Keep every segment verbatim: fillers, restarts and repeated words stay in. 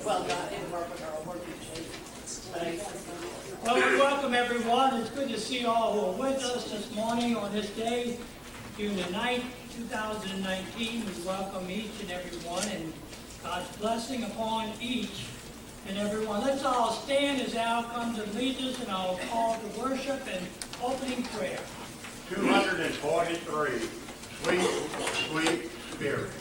Well, not in work with our working Well, we welcome everyone. It's good to see all who are with us this morning on this day, June the ninth, two thousand nineteen. We welcome each and every one, and God's blessing upon each and everyone. Let's all stand as Al comes and leads us in our call to worship and opening prayer. two hundred forty-three, Sweet, Sweet Spirit.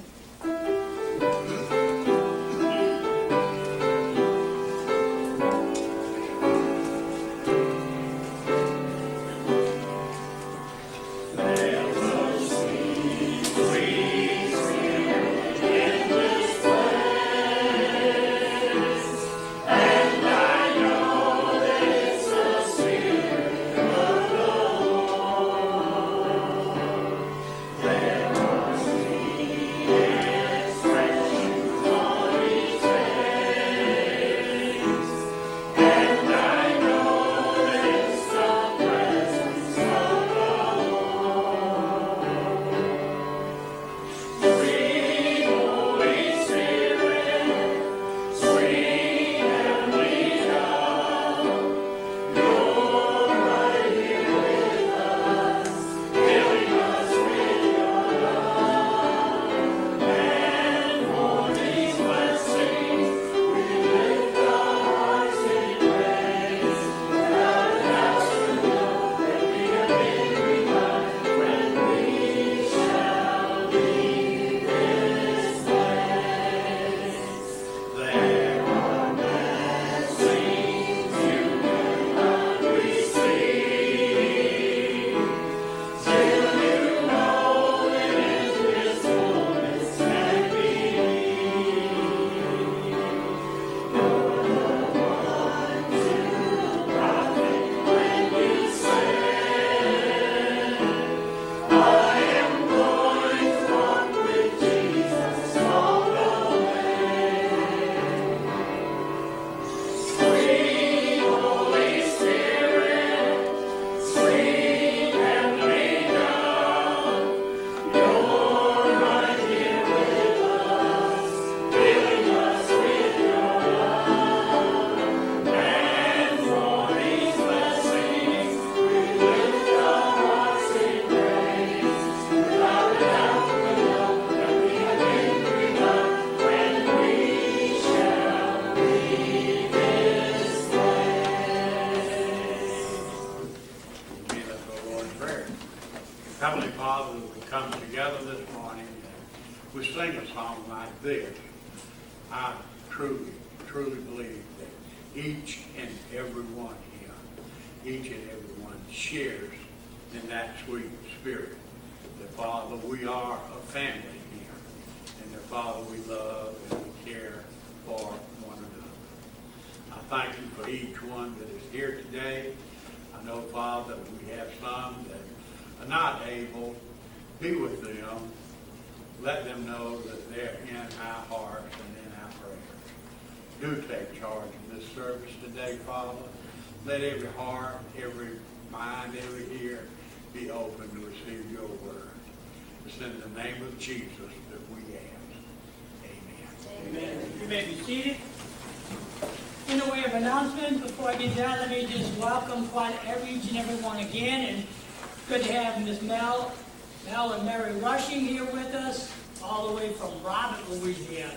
Heavenly Father, we come together this morning and we sing a song like this. I truly, truly believe that each and every one here, each and every one shares in that sweet spirit. That Father, we are a family here. And that Father, we love and we care for one another. I thank you for each one that is here today. I know, Father, that we have some that are not able. Be with them. Let them know that they're in our hearts and in our prayers. Do take charge of this service today, Father. Let every heart, every mind, every ear be open to receive your word. It's in the name of Jesus that we ask. Amen. Amen. You may be seated. In the way of announcement, before I get down, let me just welcome quite every, each and every one again. And good to have Miss Mel, Mel and Mary Rushing here with us, all the way from Robert, Louisiana.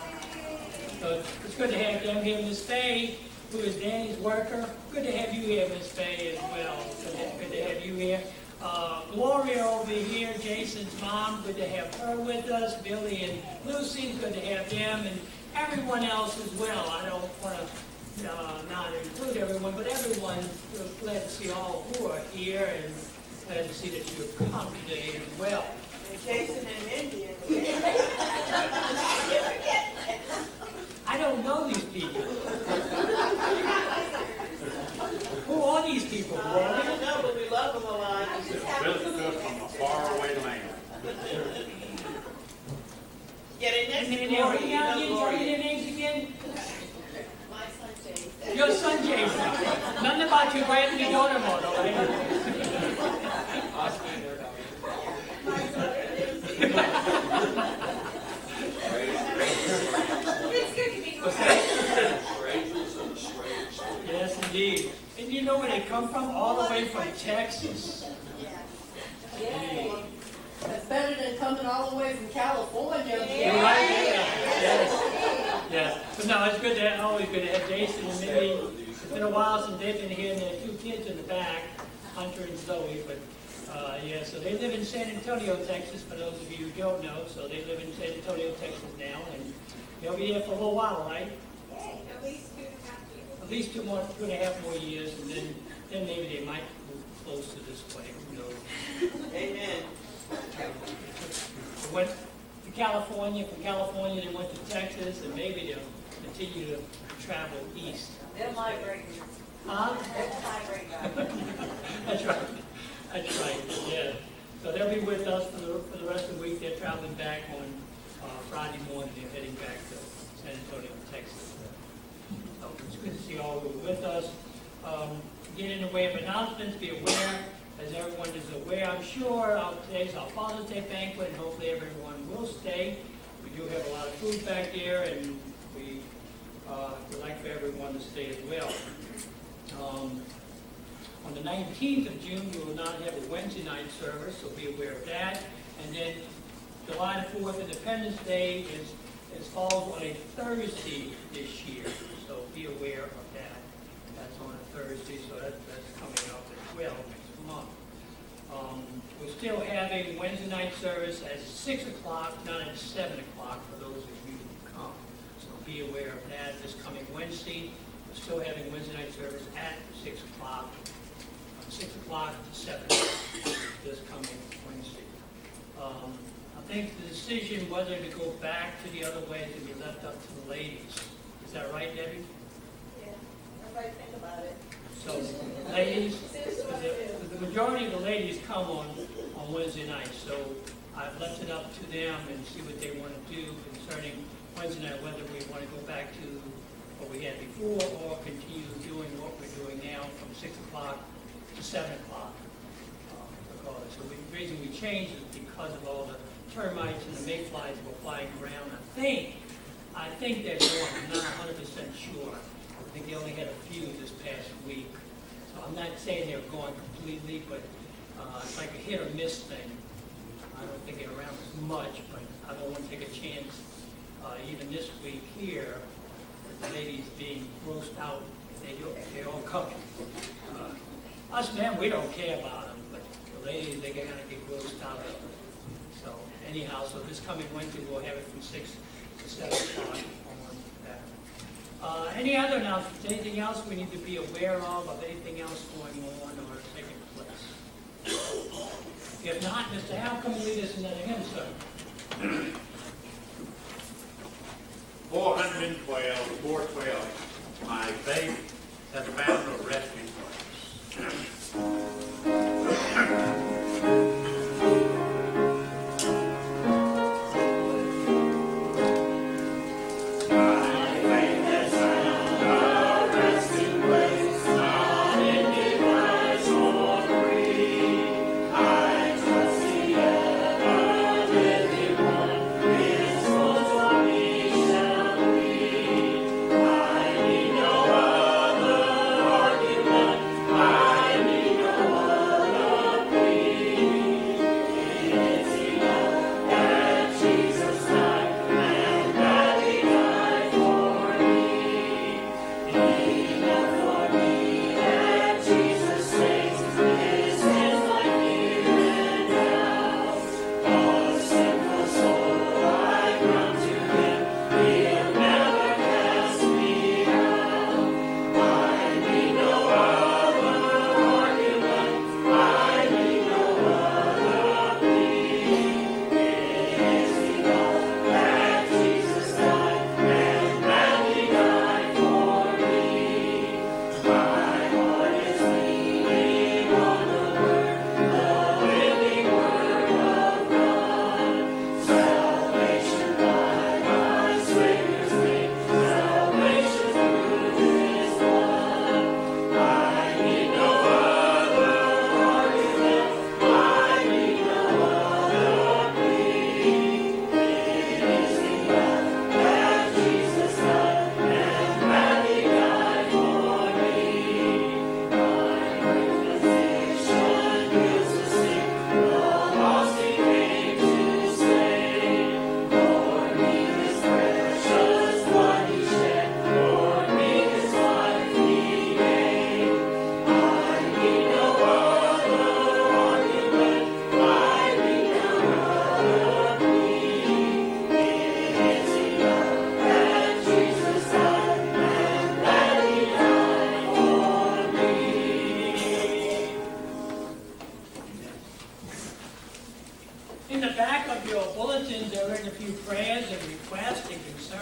So it's good to have them here. Miss Faye, who is Danny's worker. Good to have you here, Miss Faye, as well. Good to, good to have you here. Uh, Gloria over here, Jason's mom. Good to have her with us. Billy and Lucy, good to have them. And everyone else as well. I don't want to uh, not include everyone, but everyone, we're glad to see all who are here, and glad to see that you have come today as well. And Jason and Indian. I don't know these people. Who are these people? Uh, I don't know, but we love them a lot. Visitor from a faraway land. Yeah, they next And to then Gloria, they're you know tell me Gloria. their names again? My son Jason. Your son Jason. Nothing about your brand new daughter-in-law, right? It's good to be know where they come from? All the way from Texas. Yay. That's better than coming all the way from California. You're right, yeah. Yes. Yes. But no, it's good to, always good to have Jason and maybe, it's been a while since they've been here, and there are two kids in the back, Hunter and Zoe, but uh, yeah, so they live in San Antonio, Texas, for those of you who don't know, so they live in San Antonio, Texas now, and they'll be here for a little while, right? At least two and a half years. At least two more, two and a half more years, and then, then maybe they might move close to this way, who knows? Amen. They went to California, from California they went to Texas, and maybe they'll continue to travel east. They're migrating. Huh? They're migrating. That's right. That's right, yeah. So they'll be with us for the, for the rest of the week. They're traveling back on uh, Friday morning. They're heading back to San Antonio, Texas. So it's good to see all who are with us. Um, get in the way of announcements, be aware, as everyone is aware, I'm sure, uh, today's our Father's Day banquet, and hopefully everyone will stay. We do have a lot of food back there, and we uh, would like for everyone to stay as well. Um, on the nineteenth of June, we will not have a Wednesday night service, so be aware of that. And then July the fourth, Independence Day, is, is falls on a Thursday this year, so be aware of that. That's on a Thursday, so that, that's coming up as well next month. Um, we're still having Wednesday night service at six o'clock, not at seven o'clock for those of you who come. So be aware of that. This coming Wednesday, we're still having Wednesday night service at six o'clock, six o'clock to seven this coming Wednesday. Um, I think the decision whether to go back to the other way is to be left up to the ladies. Is that right, Debbie? Yeah. Everybody think about it. So, ladies, the, the majority of the ladies come on, on Wednesday night, so I've left it up to them and see what they want to do concerning Wednesday night, whether we want to go back to what we had before or continue doing what we're doing now from six o'clock to seven o'clock. Uh, so the reason we changed is because of all the termites and the mayflies that were flying around. I think, I think they're gone. I'm not one hundred percent sure. I think they only had a few this past week. So I'm not saying they're gone completely, but uh, it's like a hit or miss thing. I don't think they're around as much, but I don't want to take a chance, uh, even this week here, with the ladies being grossed out. They, they all coming. Uh, us men, we don't care about them, but the ladies, they're going to get grossed out of it. So anyhow, so this coming Wednesday, we'll have it from six to seven o'clock on that. Uh, any other announcements? Anything else we need to be aware of, of anything else going on or taking place? If not, Mister Al, come and lead us in that hymn, sir. four hundred twelve, four twelve, my faith has found a resting place. I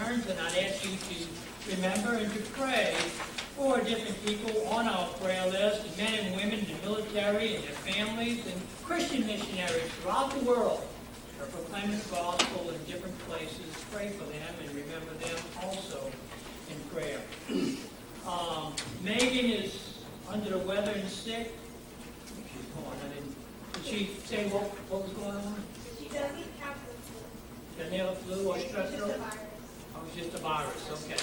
concerns, and I'd ask you to remember and to pray for different people on our prayer list, men and women in the military and their families, and Christian missionaries throughout the world who are proclaiming the gospel in different places. Pray for them and remember them also in prayer. Um, Megan is under the weather and sick. She's gone. I didn't. Did she say what, what was going on? She doesn't have the flu. Didn't have a flu or It's strep just a throat? virus. Oh, it was just a virus. Okay.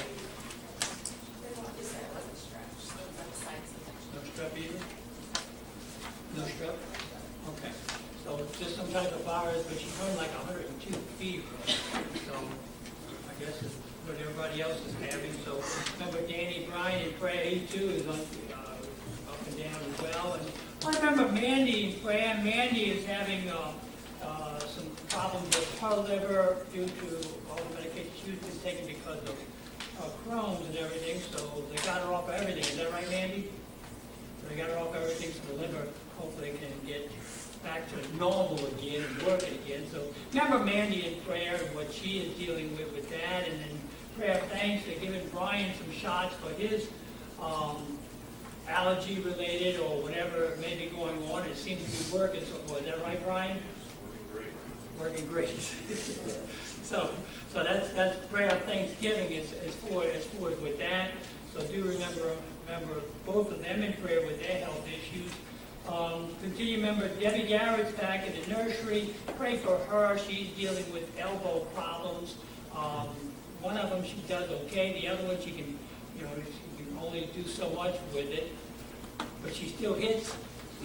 No strep either? No strep? Okay. So it's just some type of virus, but she's running like one hundred two fever. So I guess it's what everybody else is having. So remember Danny Bryan in prayer, he too is on, uh, up and down as well. And I remember Mandy in prayer. Mandy is having uh, uh, some problems with her liver due to all the medication she's been taking because of uh, Crohn's and everything. So they got her off of everything. Is that right, Mandy? So they got her off everything, so the liver hopefully can get back to normal again and working again. So remember Mandy in prayer and what she is dealing with with that, and then prayer of thanks. They're giving Brian some shots for his um, allergy related or whatever may be going on. It seems to be working so far. Is that right, Brian? Working great. so so that's that's prayer of thanksgiving is, is for as for with that. So do remember remember both of them in prayer with their health issues. Um, continue remember Debbie Garrett's back in the nursery. Pray for her. She's dealing with elbow problems. Um, one of them she does okay. The other one she can, you know, she can only do so much with it, but she still hits.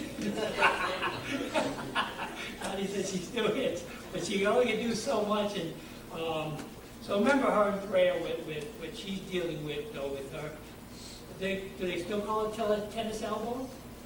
Connie says she still hits, but she only can do so much. And um, so remember her in prayer with, with what she's dealing with, though, with her. They, do they still call it tele- tennis elbow?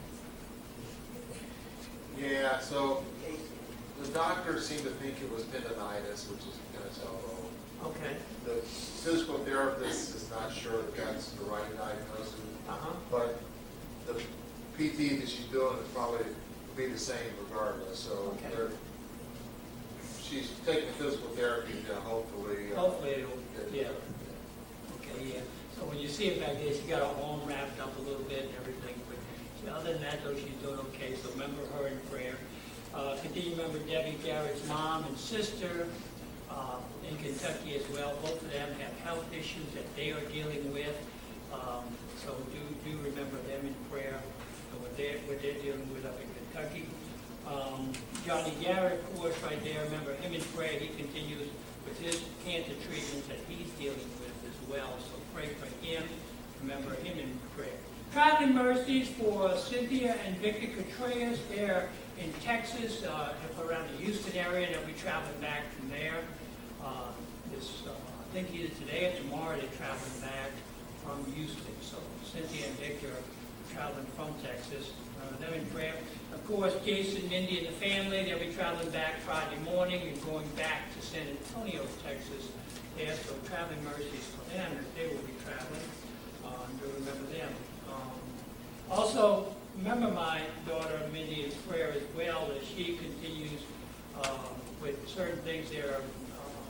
Yeah, so the doctors seem to think it was tendonitis, which is tennis elbow. Okay. The physical therapist is not sure that that's the right diagnosis, Uh-huh. but the P T that she's doing is probably will be the same regardless. So Okay. they're, she's taking physical therapy to hopefully. Uh, Hopefully it'll, get- yeah. Okay, yeah. So when you see it back there, she got her arm wrapped up a little bit and everything, but she, other than that, though, she's doing okay. So remember her in prayer. Uh, continue to remember Debbie Garrett's mom and sister uh, in Kentucky as well. Both of them have health issues that they are dealing with. Um, so do do remember them in prayer and what they're what they're dealing with up in Kentucky. Um, Johnny Garrett, of course, right there. Remember him in prayer. He continues with his cancer treatments that he's dealing with as well. So pray for him. Remember him in prayer. Traveling mercies for Cynthia and Victor Contreras. They're in Texas, uh, around the Houston area. They'll be traveling back from there. Uh, this, uh, I think either today or tomorrow they're traveling back from Houston. So Cynthia and Victor are traveling from Texas. Uh, them in prayer. Of course, Jason, Mindy, and the family, they'll be traveling back Friday morning and going back to San Antonio, Texas. There, so traveling mercies for them as they will be traveling. Uh, do remember them. Um, also, remember my daughter Mindy in prayer as well, as she continues uh, with certain things there, uh,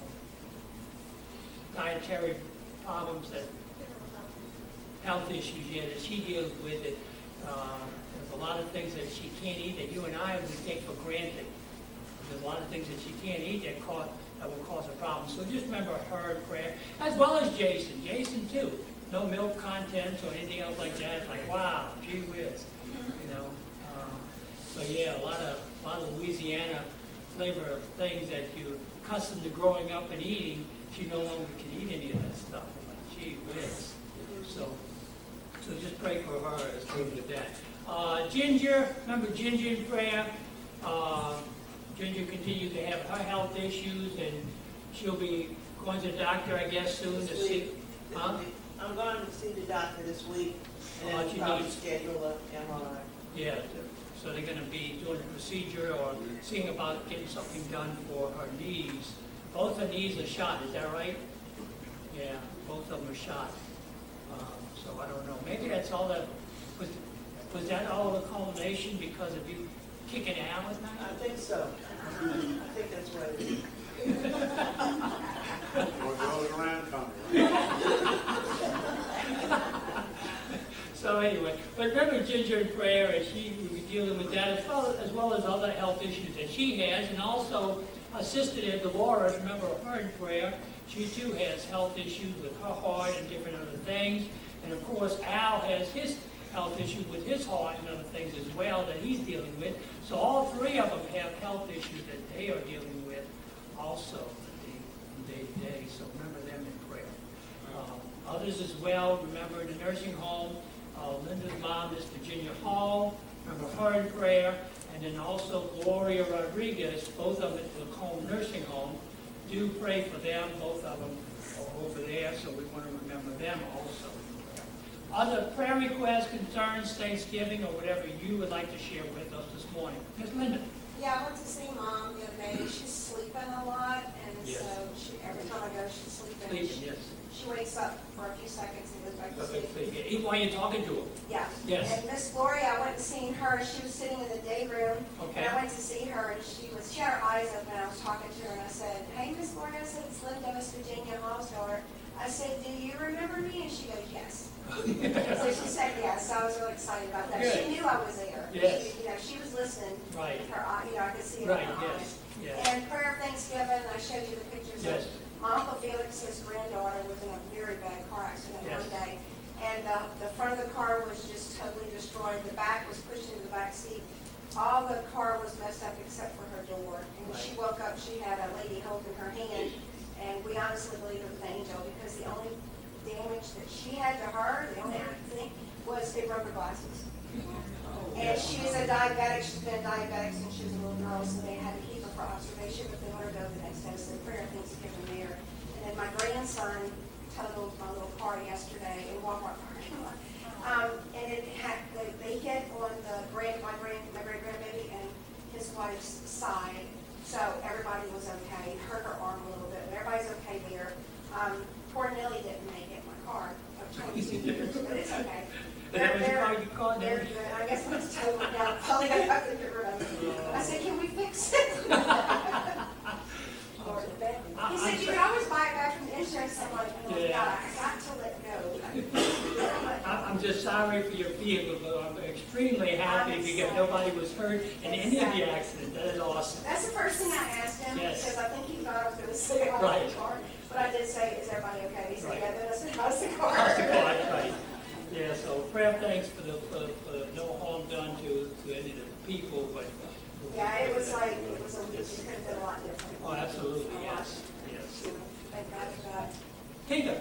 dietary problems, that health issues, yeah, that she deals with. It. Uh, there's a lot of things that she can't eat that you and I would take for granted. There's a lot of things that she can't eat that cause that will cause a problem. So just remember her in prayer, as well as Jason. Jason too. No milk content or anything else like that. It's like, wow, gee whiz, you know. Uh, so yeah, a lot of a lot of Louisiana flavor of things that you're accustomed to growing up and eating. She no longer can eat any of that stuff. Like, gee whiz. So, so just pray for her as well with that. Uh, Ginger, remember Ginger in prayer. Uh, Ginger continues to have her health issues, and she'll be going to the doctor, I guess, soon to This see. week. This Huh? week. I'm going to see the doctor this week, and Oh, then she probably needs- schedule a M R I. Yeah, so they're going to be doing a procedure or seeing about getting something done for her knees. Both her knees are shot, is that right? Yeah, both of them are shot. Um, so I don't know. Maybe that's all that was. Was that all the culmination because of you kicking out with I that? think so. I think that's what it is. What goes around comes anyway, but remember Ginger in prayer, and she was dealing with that as well, as well as other health issues that she has, and also her sister there, Dolores, remember her in prayer. She too has health issues with her heart and different other things. And of course, Al has his health issues with his heart and other things as well that he's dealing with. So all three of them have health issues that they are dealing with also from day to day. So remember them in prayer. Uh, others as well, remember in the nursing home, uh, Linda's mom is Virginia Hall. Remember her in prayer. And then also Gloria Rodriguez, both of them at the home nursing home. Do pray for them, both of them are over there, so we want to remember them also. Other prayer requests, concerns, Thanksgiving, or whatever you would like to share with us this morning. Miss Linda? Yeah, I went to see Mom the other day. She's sleeping a lot, and Yes. so she, every time I go, she's sleeping. Sleeping, She- yes. She wakes up for a few seconds and goes back to Okay, sleep. please. Even while you're talking to her? Yeah. Yes. And Miss Gloria, I went and seen her. She was sitting in the day room. Okay. And I went to see her, and she was, she had her eyes open. I was talking to her, and I said, "Hey, Miss Gloria," I said, "it's Linda, Miss Virginia Hall's daughter." I said, "Do you remember me?" And she goes, "Yes." So she said yes. So I was really excited about that. Good. She knew I was there. Yes. She, you know, she was listening. Right. With her eye, you know, I could see it Right, in her yes, eyes. yes. And prayer of Thanksgiving, I showed you the pictures Yes. of my Uncle Felix, his granddaughter, was in a very bad car accident Yes. one day. And uh, the front of the car was just totally destroyed. The back was pushed into the back seat. All the car was messed up except for her door. And when she woke up, she had a lady holding her hand. And we honestly believe it was an angel, because the only damage that she had to her, the only thing, was they broke her glasses. And she is a diabetic. She's been diabetic since she was a little girl, so they had to keep her for observation, but they let her go the next day. So prayer things given there. And then my grandson totaled my little car yesterday in Walmart parking lot. Um, and it had, they, they hit on the grand, my grand, my great grandbaby and his wife's side. So everybody was okay. Hurt her arm a little bit, but everybody's okay there. Um, poor Nellie didn't make it in my car of twenty-two years, but it's okay. Is that what you call your car, They're Nellie? good. I guess it's totally down. Probably got to get rid of it. I said, "Can we fix it?" Lord, the bed. He said, "You can always buy it back from the insurance." I'm like, "Oh, Yeah. God, I got to let go." I- I'm just sorry for your vehicle, but I'm extremely happy because nobody was hurt in any of the accidents. That is awesome. That's the first thing I asked him, Yes. because I think he thought I was going to say I was Right. in the car. But I did say, "Is everybody okay?" He said, Right. "Yeah." Then I said, "How's the car?" How's the car? Right. Yeah, so prayer thanks for the, for, for no harm done to, to any of the people, but. Yeah, it was like, it was a week. It could have been a lot different. Oh, absolutely, yes, yes. Thank God for that. Tinker?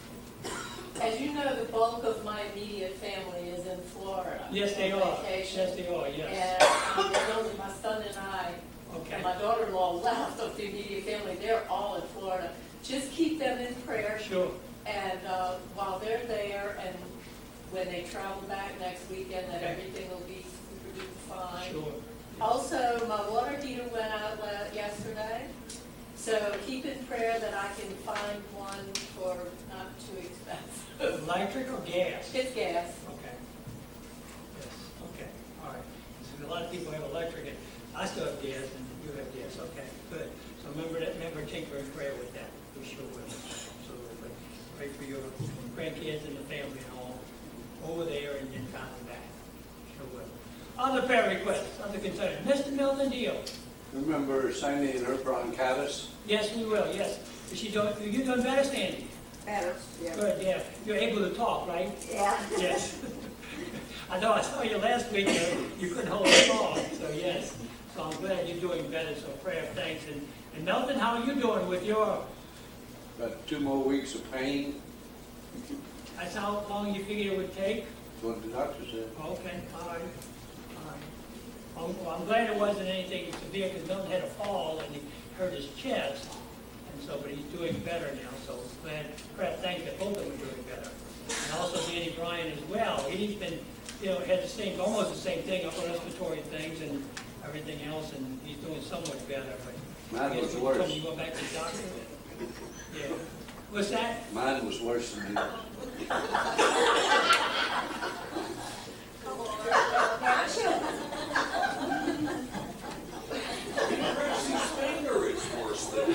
As you know, the bulk of my immediate family is in Florida. Yes, they on are. vacation. Yes, they are, yes. And there's only my son and I, Okay. and my daughter-in-law left of the immediate family. They're all in Florida. Just keep them in prayer. Sure. And uh, while they're there, and when they travel back next weekend, that Okay. everything will be super duper fine. Sure. Also, my water heater went out la- yesterday, so keep in prayer that I can find one for not too expensive. Electric or gas? It's gas. Okay. Yes, okay, all right. So a lot of people have electric, and I still have gas, and you have gas, okay, good. So remember that, remember tinker in prayer with that, we sure will. Absolutely. Pray for your grandkids and the family and all over there and then coming back. Sure will. Other prayer requests, other concerns. Mister Milton Deal. Remember Sandy and her bronchitis? Yes, we will, yes. Is she doing, you're doing better, Sandy? Better, yeah. Good, yeah. You're able to talk, right? Yeah. Yes. I know, I saw you last week, uh, you couldn't hold a song, so yes. So I'm glad you're doing better, so prayer of thanks. And, and Melvin, how are you doing with your, About two more weeks of pain, that's how long you figured it would take? that's what the doctor said. Okay, all right, all right. I'm, well, I'm glad it wasn't anything severe, because Milton had a fall and he hurt his chest. And so, but he's doing better now, so glad, prayer of thanks that both of them are doing better. And also Danny Bryan as well. He's been, you know, had the same, almost the same thing, upper respiratory things and everything else, and he's doing so much better. But I Mine guess was you worse. told me you go back to the doctor. Yeah. What's that? Mine was worse than yours. Mercy's finger is worse than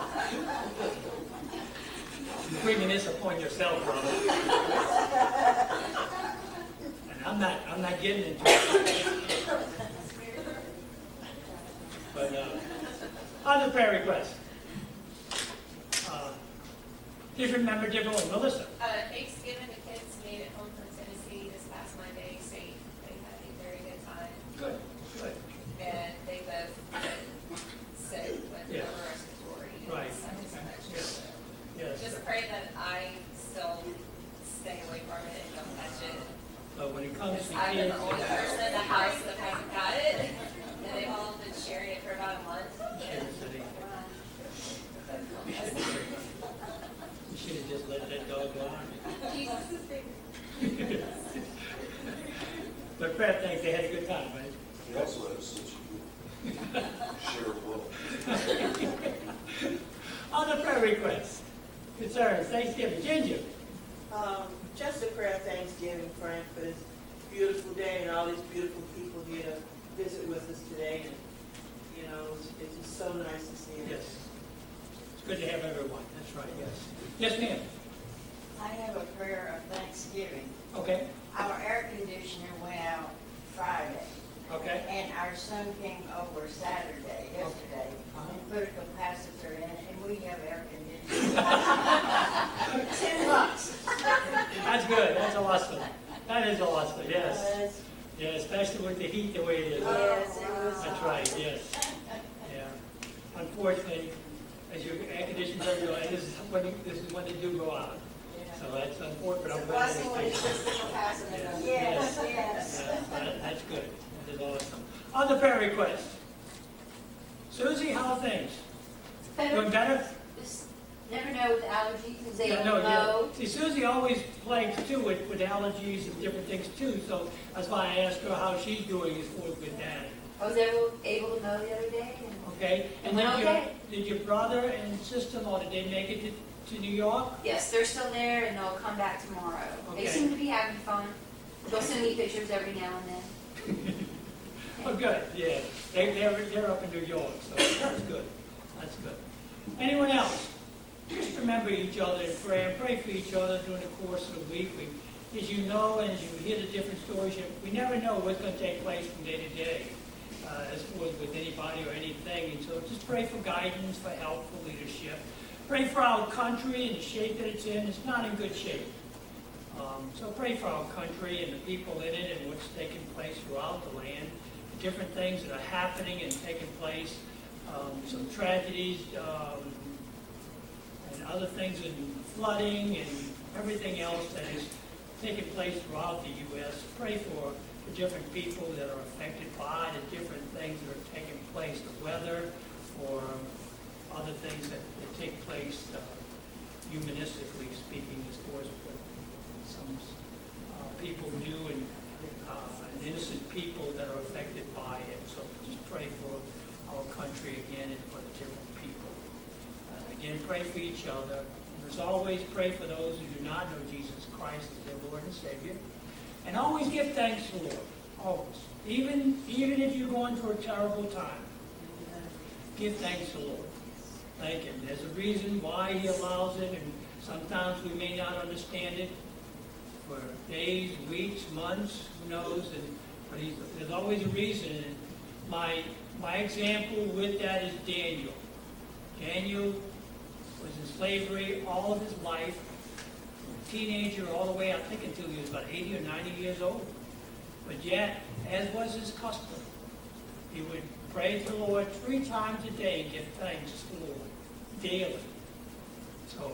You're bringing this upon yourself, brother. I'm not, I'm not getting into it. But, uh, other prayer requests. Uh, Just remember different one. Melissa? Uh, Thanksgiving, the kids made it home from Tennessee this past Monday safe. They had a very good time. Good, good. And they both been sick with Yeah. upper respiratory and Right. sinus infection. Yes. So Yes. just pray that I still stay away from it and don't touch it. But when it comes Because to I've been kids, the only person in the house that hasn't got it. And they've all been sharing it for about a month. Kansas City, you should have just let that dog lie. Jesus is bigger. But Fred thinks they had a good time, right? He also had a sense of humor. Share will. Other prayer requests, concerns, Thanksgiving. Ginger? Um, just a prayer of Thanksgiving, Frank, for this beautiful day and all these beautiful people here to visit with us today. And, you know, it's, it's just so nice to see you. Yes. It's good to have everyone, that's right, yes. Yes, ma'am? I have a prayer of thanksgiving. Okay, Our air conditioner went out Friday, okay. and our son came over Saturday, yesterday, and put a capacitor in, and we have air conditioning. Ten bucks. That's good, that's awesome. That is awesome, yes. Yeah, especially with the heat the way it is. Yes, it was. That's right, yes. Yeah. Unfortunately, as your air conditioners are going, this is when, this is when they do go out. So that's unfortunate. It's a I'm glad blessing when they you stay. just the capacitor. Yes, yes. Yeah, that- That's good. That is awesome. Other prayer requests. Susie, how are things? Doing better? Just never know with allergies, because they Yeah, don't no, yeah. know. See, Susie always plagues too with, with allergies and different things too, so that's why I asked her how she's doing as far as with that. I was able, able to mow the other day, and Okay? And Went did your, okay. did your brother and sister-in-law, did they make it to, to New York? yes, they're still there, and they'll come back tomorrow. Okay. They seem to be having fun. They'll send me pictures every now and then. Oh, good, yeah. They, they're, they're up in New York, so that's good. That's good. Anyone else? Just remember each other in prayer and pray for each other during the course of the week. We, as you know, and as you hear the different stories, you- we never know what's going to take place from day to day, uh, as far as with anybody or anything. And so just pray for guidance, for help, for leadership. Pray for our country and the shape that it's in. It's not in good shape. Um, so pray for our country and the people in it and what's taking place throughout the land, the different things that are happening and taking place, um, some tragedies, um, and other things in flooding and everything else that is taking place throughout the U S Pray for the different people that are affected by the different things that are taking place, the weather or other things that, that take place uh, humanistically speaking, as far as what some uh, people do and, uh, and innocent people that are affected by it. So just pray for our country again and for the different people. Uh, again, pray for each other. And as always, pray for those who do not know Jesus Christ as their Lord and Savior. And always give thanks to the Lord. Always. Even, even if you're going through a terrible time, give thanks to the Lord. Thank Him. There's a reason why He allows it, and sometimes we may not understand it for days, weeks, months, who knows, and, but he's, there's always a reason. And my, my example with that is Daniel. Daniel was in slavery all of his life, from a teenager all the way, I think, until he was about eighty or ninety years old. But yet, as was his custom, he would pray to the Lord three times a day and give thanks to the Lord daily. So,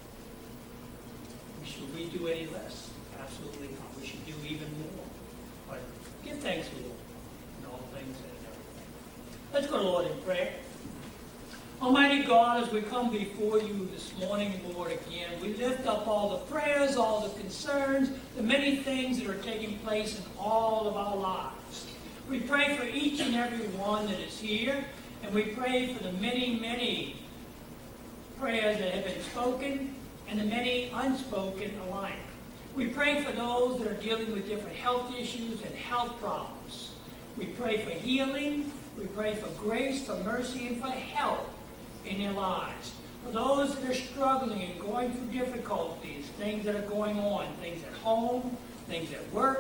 should we do any less? Absolutely not. We should do even more. But give thanks to the Lord in all things and everything. Let's go to the Lord in prayer. Almighty God, as we come before you this morning, Lord, again, we lift up all the prayers, all the concerns, the many things that are taking place in all of our lives. We pray for each and every one that is here, and we pray for the many, many prayers that have been spoken and the many unspoken alike. We pray for those that are dealing with different health issues and health problems. We pray for healing. We pray for grace, for mercy, and for help in their lives. For those that are struggling and going through difficulties, things that are going on, things at home, things at work,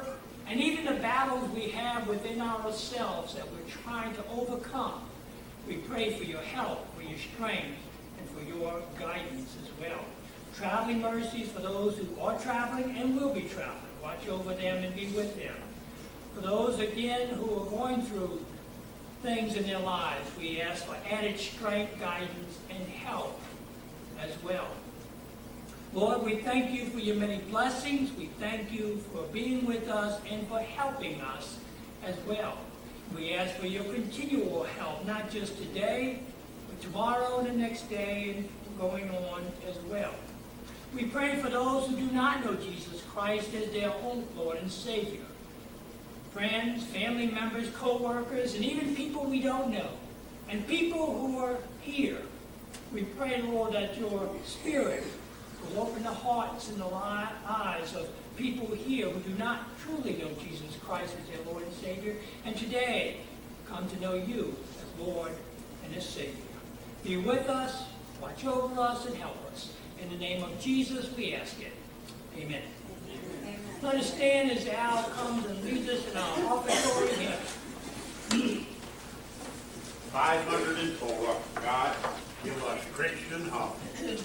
and even the battles we have within ourselves that we're trying to overcome. We pray for your help, for your strength, and for your guidance as well. Traveling mercies for those who are traveling and will be traveling. Watch over them and be with them. For those, again, who are going through things in their lives, we ask for added strength, guidance, and help as well. Lord, we thank you for your many blessings. We thank you for being with us and for helping us as well. We ask for your continual help, not just today, but tomorrow and the next day and going on as well. We pray for those who do not know Jesus Christ as their own Lord and Savior. Friends, family members, co-workers, and even people we don't know, and people who are here. We pray, Lord, that your Spirit will open the hearts and the eyes of people here who do not truly know Jesus Christ as their Lord and Savior, and today come to know you as Lord and as Savior. Be with us, watch over us, and help us. In the name of Jesus, we ask it. Amen. Amen. Let us stand as Al comes and leads us in our offertory hymn. five hundred four, God, give us Christian hope.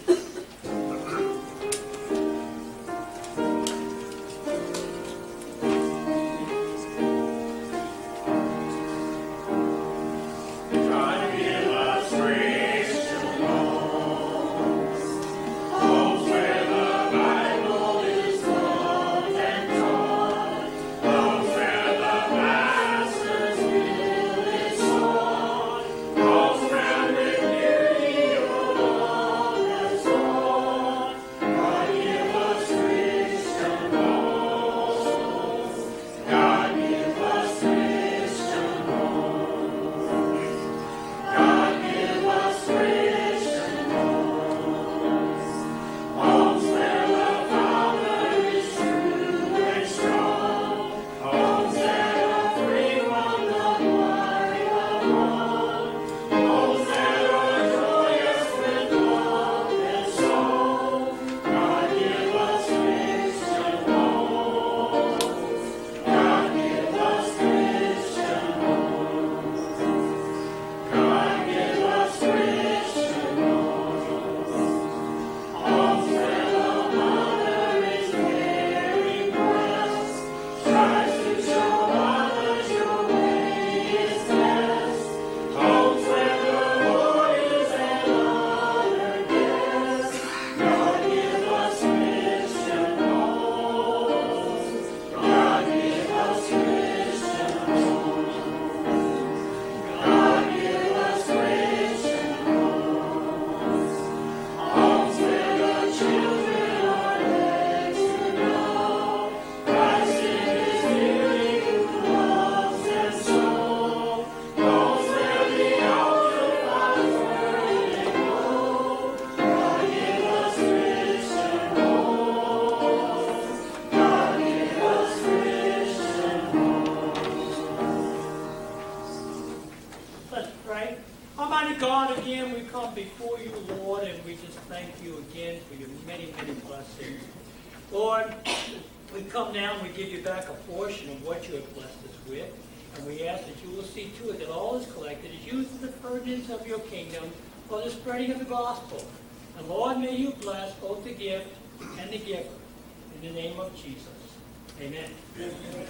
Lord, we come now and we give you back a portion of what you have blessed us with, and we ask that you will see to it that all is collected is used for the furtherance of your kingdom, for the spreading of the gospel. And Lord, may you bless both the gift and the giver. In the name of Jesus. Amen. Amen.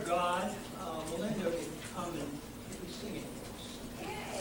God, uh, Melinda will come and maybe sing it for us. Yay.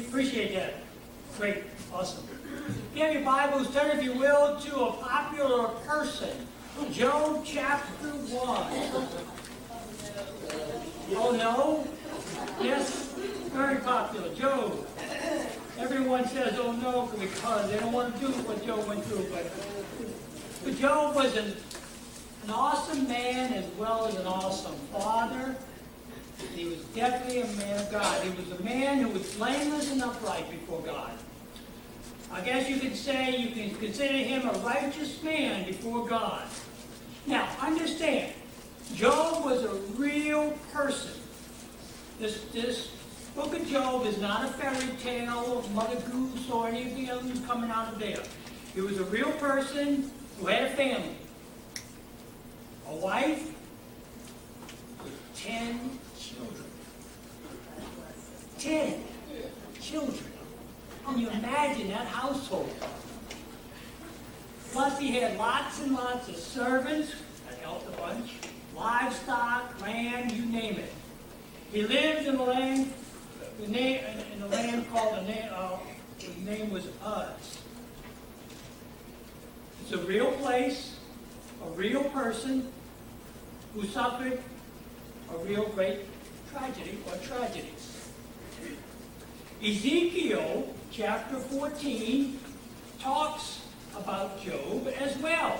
Appreciate that. Great, awesome. If you have your Bibles, turn if you will to a popular person. Job chapter one. Oh no? Yes, very popular. Job. Everyone says, oh no, because they don't want to do what Job went through. But, but Job was an, an awesome man as well as an awesome father. He was definitely a man of God. He was a man who was blameless and upright before God. I guess you could say, you can consider him a righteous man before God. Now, understand, Job was a real person. This, this book of Job is not a fairy tale of Mother Goose or anything else coming out of there. He was a real person who had a family. A wife with ten children. Ten children. Can you imagine that household? Plus he had lots and lots of servants, that helped a bunch, livestock, land, you name it. He lived in the land, the name, in the land called, the name, uh, the name was Uz. It's a real place, a real person who suffered a real great tragedy or tragedies. Ezekiel chapter fourteen talks about Job as well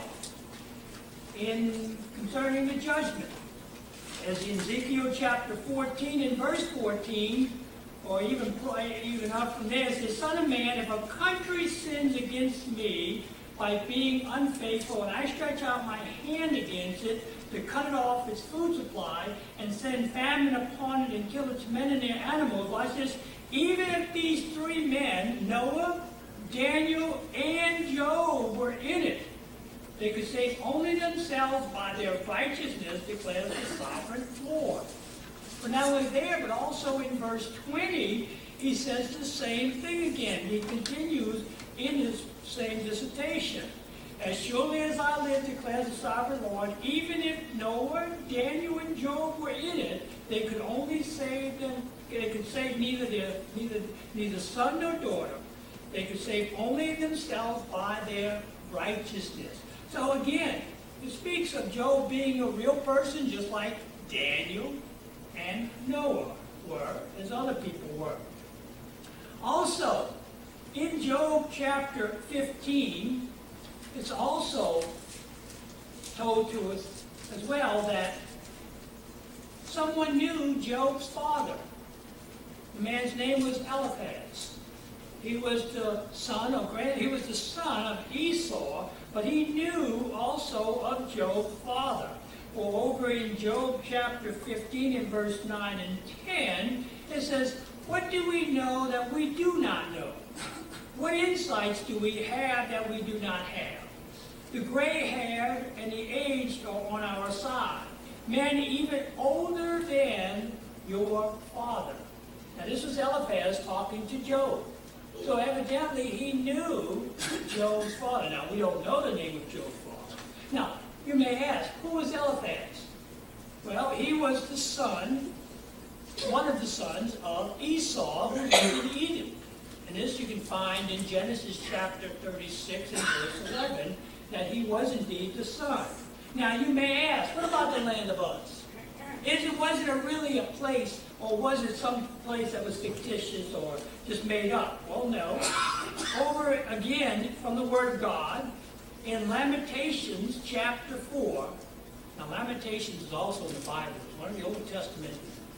in concerning the judgment. As in Ezekiel chapter fourteen and verse fourteen, or even, even up from there, it says, Son of man, if a country sins against me by being unfaithful, and I stretch out my hand against it to cut it off its food supply, and send famine upon it and kill its men and their animals, watch this, even if these three men, Noah, Daniel, and Job, were in it, they could save only themselves by their righteousness, declares the sovereign Lord. But not only there, but also in verse twenty, he says the same thing again. He continues in his same dissertation. As surely as I live, declares the sovereign Lord, even if Noah, Daniel, and Job were in it, they could only save them. They could save neither their neither neither son nor daughter. They could save only themselves by their righteousness. So again, it speaks of Job being a real person, just like Daniel and Noah were, as other people were. Also, in Job chapter fifteen, it's also told to us as well that someone knew Job's father. The man's name was Eliphaz. He was the son of, granted, he was the son of Esau, but he knew also of Job's father. Well, over in Job chapter fifteen and verse nine and ten, it says, what do we know that we do not know? What insights do we have that we do not have? The gray-haired and the aged are on our side, men even older than your father. Now this was Eliphaz talking to Job. So evidently he knew Job's father. Now we don't know the name of Job's father. Now you may ask, who was Eliphaz? Well, he was the son, one of the sons of Esau who lived in Edom. And this you can find in Genesis chapter thirty-six and verse eleven, that he was indeed the son. Now you may ask, what about the land of Uz? Is it, was it a really a place, or was it some place that was fictitious or just made up? Well, no. Over again from the Word of God, in Lamentations chapter four, now Lamentations is also in the Bible, it's one of the Old Testament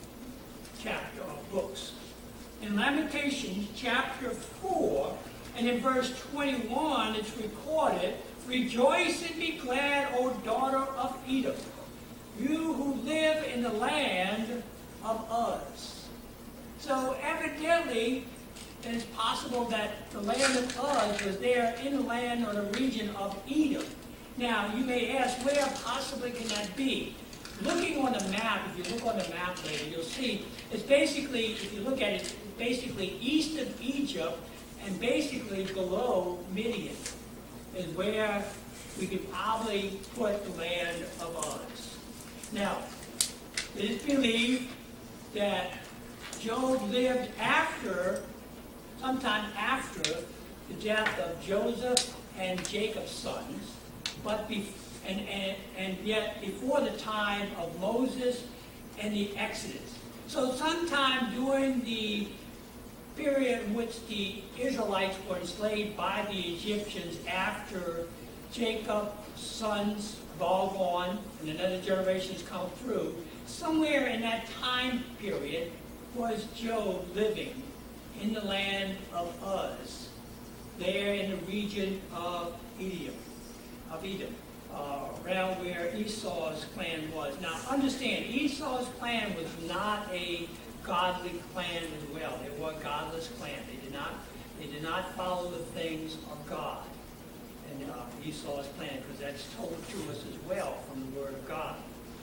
chapter of books. In Lamentations chapter four, and in verse twenty-one, it's recorded, rejoice and be glad, O daughter of Edom, you who live in the land of Uz. So evidently, it's possible that the land of Uz was there in the land or the region of Edom. Now, you may ask, where possibly can that be? Looking on the map, if you look on the map later, you'll see it's basically, if you look at it, basically east of Egypt and basically below Midian is where we could probably put the land of Uz. Now, it is believed that Job lived after sometime after the death of Joseph and Jacob's sons, but be, and, and, and yet before the time of Moses and the Exodus. So sometime during the period in which the Israelites were enslaved by the Egyptians after Jacob's sons have all gone and another generation's come through, somewhere in that time period was Job living in the land of Uz, there in the region of Edom, of Edom, uh, around where Esau's clan was. Now understand, Esau's clan was not a godly clan as well. They were a godless clan. They did not, they did not follow the things of God. And uh, Esau's clan, because that's told to us as well from the Word of God.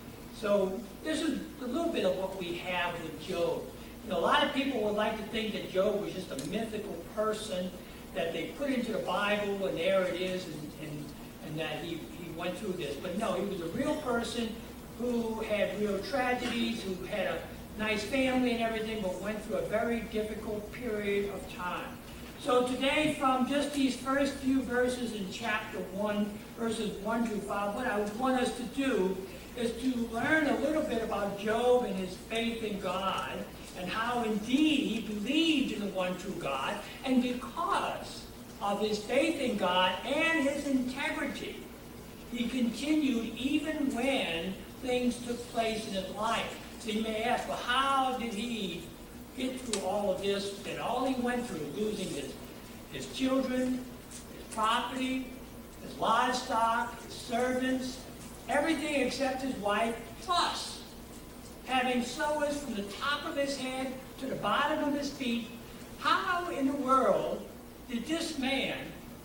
So this is a little bit of what we have with Job. You know, a lot of people would like to think that Job was just a mythical person that they put into the Bible, and there it is, and, and, and that he, he went through this. But no, he was a real person who had real tragedies, who had a nice family and everything, but went through a very difficult period of time. So today, from just these first few verses in chapter one, verses one through five, what I want us to do is to learn a little bit about Job and his faith in God, and how indeed he believed in the one true God, and because of his faith in God and his integrity, he continued even when things took place in his life. So you may ask, well, how did he get through all of this, and all he went through, losing his, his children, his property, his livestock, his servants, everything except his wife, plus having sores from the top of his head to the bottom of his feet. How in the world did this man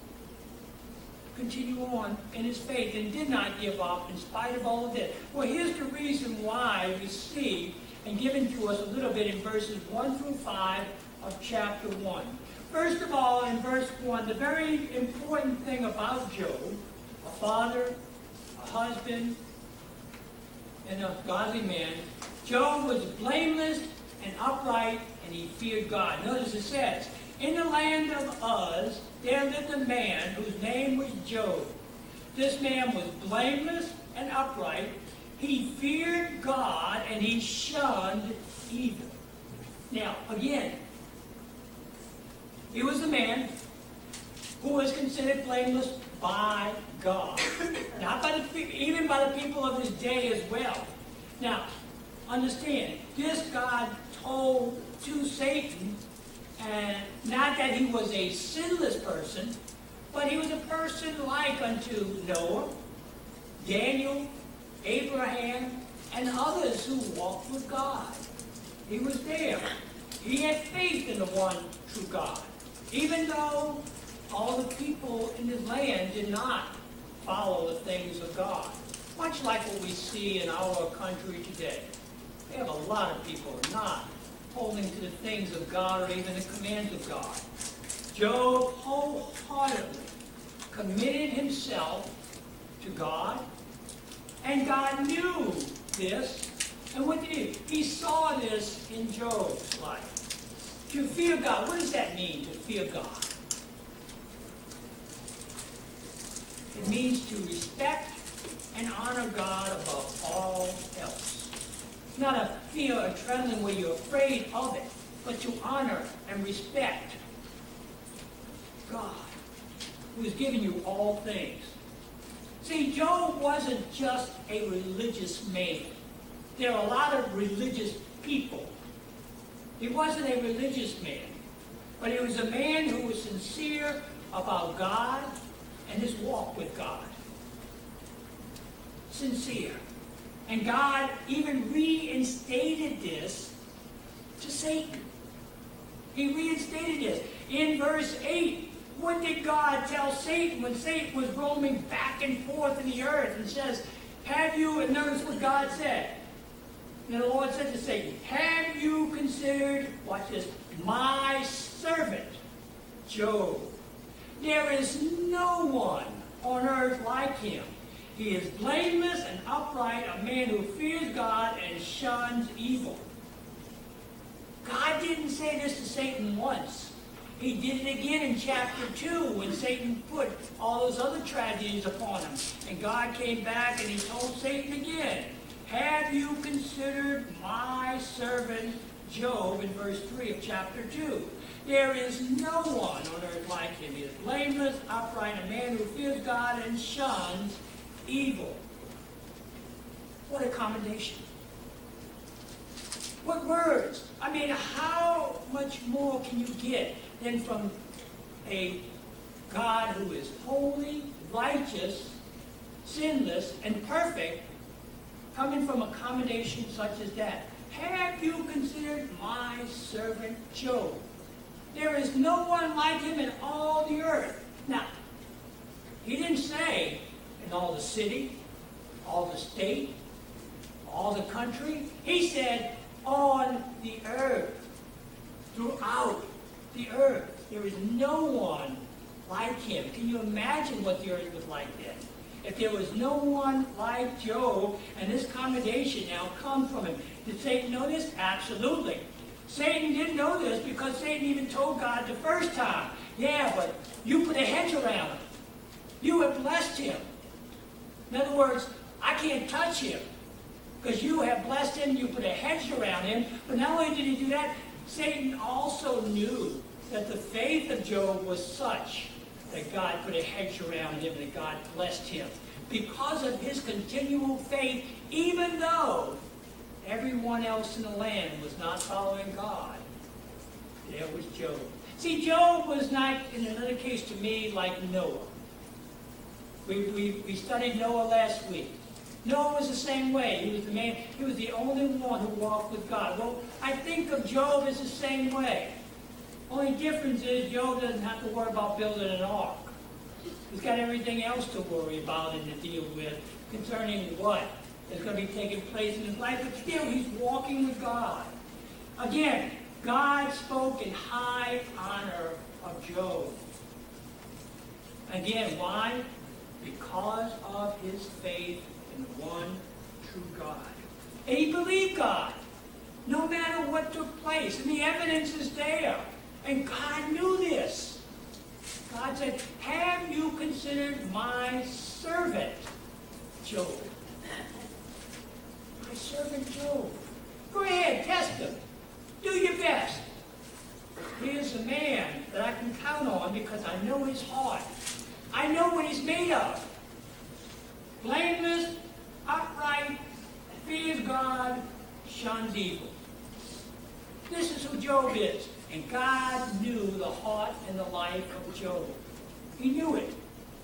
continue on in his faith and did not give up in spite of all of this? Well, here's the reason why we see, and given to us a little bit in verses one through five of chapter one. First of all, in verse one, the very important thing about Job, a father, a husband, and a godly man, Job was blameless and upright, and he feared God. Notice it says, in the land of Uz, there lived a man whose name was Job. This man was blameless and upright. He feared God, and he shunned evil. Now, again, he was a man who was considered blameless by God. Not by the, even by the people of his day as well. Now, understand, this God told to Satan, and not that he was a sinless person, but he was a person like unto Noah, Daniel, Abraham, and others who walked with God. He was there. He had faith in the one true God, even though all the people in his land did not follow the things of God. Much like what we see in our country today. We have a lot of people not holding to the things of God or even the commands of God. Job wholeheartedly committed himself to God, and God knew this. And what did he do? He saw this in Job's life. To fear God, what does that mean, to fear God? It means to respect and honor God above all else. It's not a fear or trembling where you're afraid of it, but to honor and respect God, who has given you all things. See, Job wasn't just a religious man. There are a lot of religious people. He wasn't a religious man, but he was a man who was sincere about God and his walk with God. Sincere. And God even reinstated this to Satan. He reinstated this. In verse eight, what did God tell Satan when Satan was roaming back and forth in the earth and says, have you, and notice what God said. And the Lord said to Satan, have you considered, watch this, my servant, Job? There is no one on earth like him. He is blameless and upright, a man who fears God and shuns evil. God didn't say this to Satan once. He did it again in chapter two when Satan put all those other tragedies upon him. And God came back and he told Satan again, have you considered my servant Job in verse three of chapter two? There is no one on earth like him. He is blameless, upright, a man who fears God and shuns evil. What a commendation. What words? I mean, how much more can you get than from a God who is holy, righteous, sinless, and perfect, coming from a commendation such as that? Have you considered my servant Job? There is no one like him in all the earth. Now, he didn't say in all the city, all the state, all the country. He said on the earth, throughout the earth. There is no one like him. Can you imagine what the earth was like then? If there was no one like Job, and this commendation now comes from him. Did Satan know this? Absolutely. Satan didn't know this because Satan even told God the first time, yeah, but you put a hedge around him. You have blessed him. In other words, I can't touch him because you have blessed him, you put a hedge around him. But not only did he do that, Satan also knew that the faith of Job was such that God put a hedge around him, that God blessed him. Because of his continual faith, even though everyone else in the land was not following God, there was Job. See, Job was not, in another case to me, like Noah. We, we, we studied Noah last week. Noah was the same way. He was the man, he was the only one who walked with God. Well, I think of Job as the same way. Only difference is Job doesn't have to worry about building an ark. He's got everything else to worry about and to deal with concerning what is going to be taking place in his life. But still, he's walking with God. Again, God spoke in high honor of Job. Again, why? Because of his faith in the one true God. And he believed God, no matter what took place. And the evidence is there. And God knew this. God said, have you considered my servant, Job? My servant Job. Go ahead, test him. Do your best. He is a man that I can count on because I know his heart. I know what he's made of. Blameless, upright, fears God, shuns evil. This is who Job is. And God knew the heart and the life of Job. He knew it.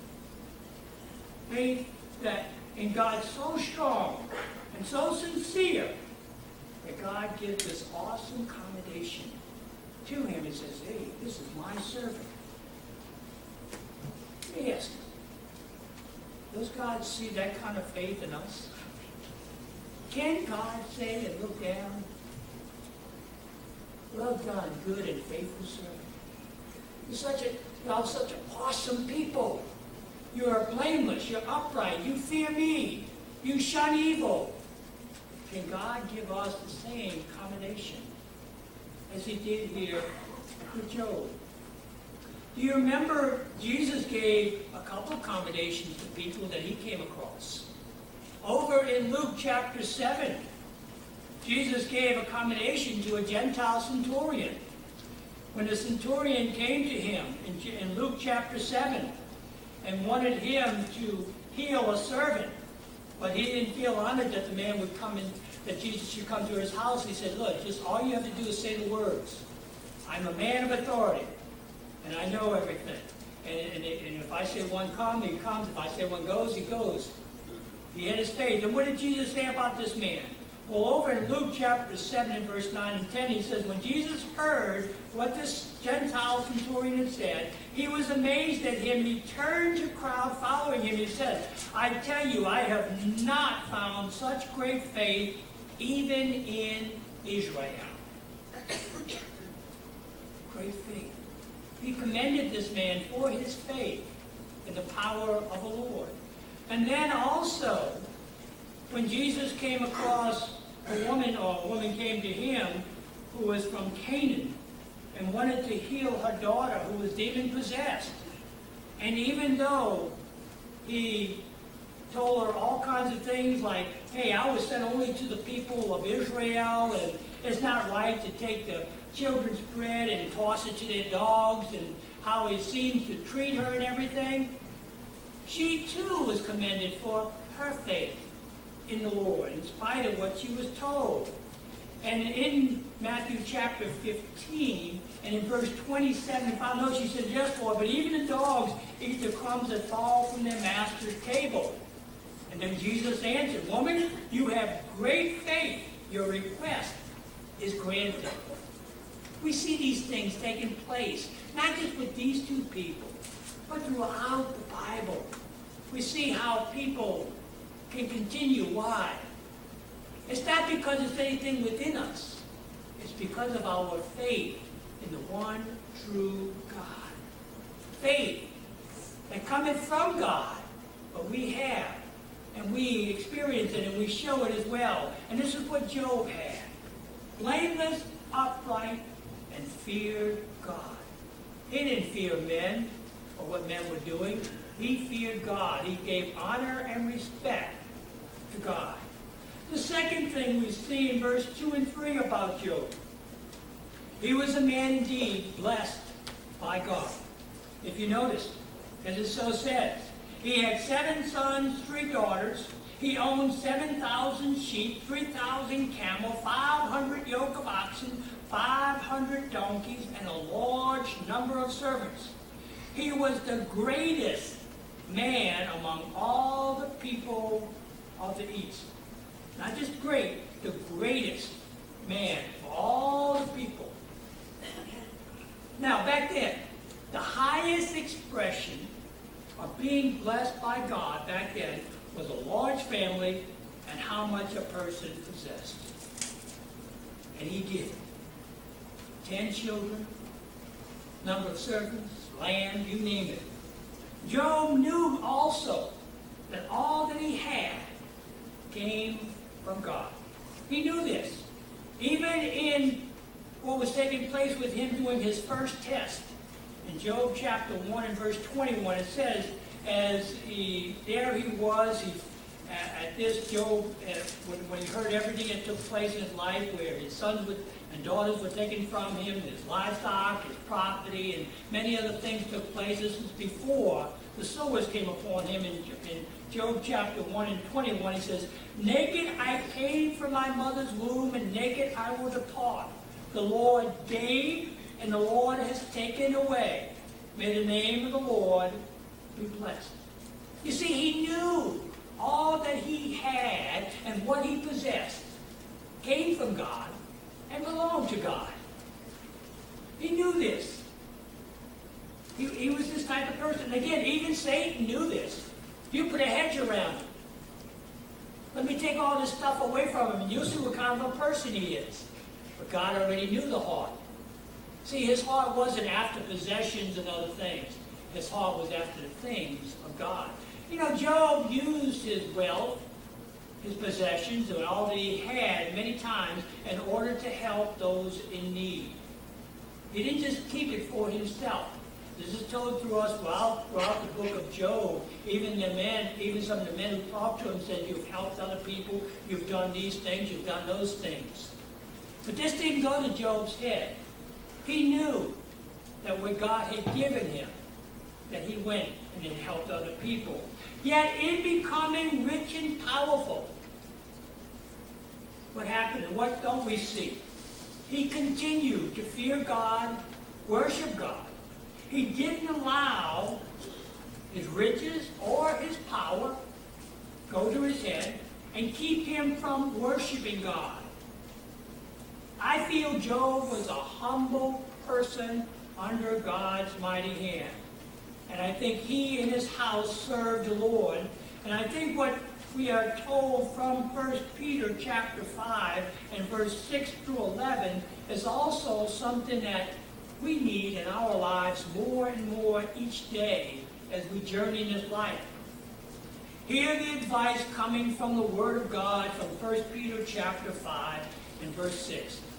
Faith that in God so strong and so sincere that God gives this awesome commendation to him and says, hey, this is my servant. Let me ask you, does God see that kind of faith in us? Can God say and look down, well done, good and faithful servant? You're such a, you're such an awesome people. You're blameless, you're upright, you fear me, you shun evil. Can God give us the same commendation as he did here with Job? Do you remember Jesus gave a couple of commendations to people that he came across? Over in Luke chapter seven, Jesus gave a commendation to a Gentile centurion. When the centurion came to him in, in Luke chapter seven and wanted him to heal a servant, but he didn't feel honored that the man would come in, that Jesus should come to his house. He said, look, just all you have to do is say the words. I'm a man of authority, and I know everything. And, and, and if I say one come, he comes. If I say one goes, he goes. He had his faith. And what did Jesus say about this man? Well, over in Luke chapter seven and verse nine and ten, he says, when Jesus heard what this Gentile centurion had said, he was amazed at him. He turned to the crowd following him. He said, I tell you, I have not found such great faith even in Israel. Great faith. He commended this man for his faith in the power of the Lord. And then also, when Jesus came across a woman, or a woman came to him who was from Canaan, and wanted to heal her daughter who was demon-possessed. And even though he told her all kinds of things like, hey, I was sent only to the people of Israel, and it's not right to take the children's bread and toss it to their dogs, and how he seems to treat her and everything, she too was commended for her faith in the Lord, in spite of what she was told. And in Matthew chapter fifteen, and in verse twenty-seven, if I know she said yes, Lord, but even the dogs eat the crumbs that fall from their master's table. And then Jesus answered, woman, you have great faith. Your request is granted. We see these things taking place, not just with these two people, but throughout the Bible. We see how people can continue. Why? It's not because it's anything within us. It's because of our faith in the one true God. Faith that cometh from God, but we have, and we experience it, and we show it as well. And this is what Job had. Blameless, upright, and feared God. He didn't fear men or what men were doing. He feared God. He gave honor and respect to God. The second thing we see in verse two and three about Job. He was a man indeed blessed by God. If you notice, as it so says, he had seven sons, three daughters. He owned seven thousand sheep, three thousand camel, five hundred yoke of oxen, five hundred donkeys, and a large number of servants. He was the greatest man among all the people of the East. Not just great, the greatest man of all the people. Now, back then, the highest expression of being blessed by God back then was a large family and how much a person possessed. And he did. Ten children, number of servants, land, you name it. Job knew also that all that he had came from God. He knew this. Even in what was taking place with him doing his first test, in Job chapter one and verse twenty-one, it says, as he, there he was, he, at, at this Job, uh, when, when he heard everything that took place in his life, where his sons would, and daughters were taken from him, his livestock, his property, and many other things took place. This was before the sowers came upon him. In, in Job chapter one and twenty-one, he says, naked I came from my mother's womb, and naked I will depart. The Lord gave, and the Lord has taken away. May the name of the Lord be blessed. You see, he knew all that he had and what he possessed came from God and belonged to God. He knew this. He, he was this type of person. Again, even Satan knew this. You put a hedge around him. Let me take all this stuff away from him, and you'll see what kind of a person he is. But God already knew the heart. See, his heart wasn't after possessions and other things. His heart was after the things of God. You know, Job used his wealth, his possessions, and all that he had many times in order to help those in need. He didn't just keep it for himself. This is told through us throughout, throughout the book of Job. Even the men, even some of the men who talked to him said, you've helped other people, you've done these things, you've done those things. But this didn't go to Job's head. He knew that what God had given him, that he went and it helped other people. Yet in becoming rich and powerful, what happened and what don't we see? He continued to fear God, worship God. He didn't allow his riches or his power go to his head and keep him from worshiping God. I feel Job was a humble person under God's mighty hand. And I think he and his house served the Lord. And I think what we are told from First Peter chapter five and verse six through eleven is also something that we need in our lives more and more each day as we journey in this life. Hear the advice coming from the Word of God from First Peter chapter five and verse six.